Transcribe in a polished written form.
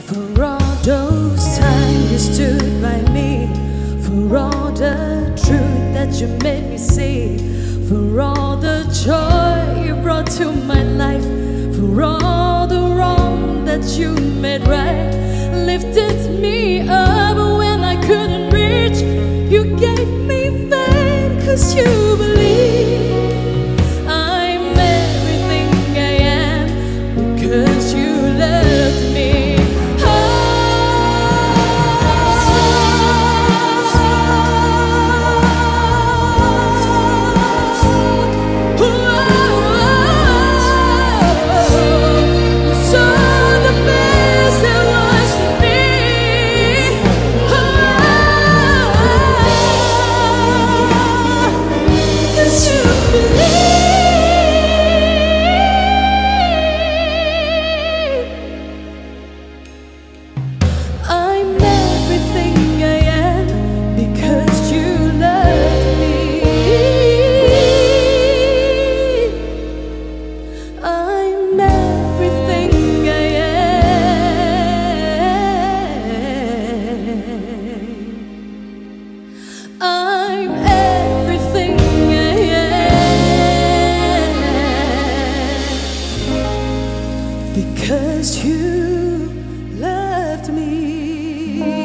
For all those times you stood by me, for all the truth that you made me see, for all the joy you brought to my life, for all the wrong that you made right, lifted me up when I couldn't reach. You gave me faith 'cause you believe I'm everything I am because you loved me. I'm everything I am because you loved me.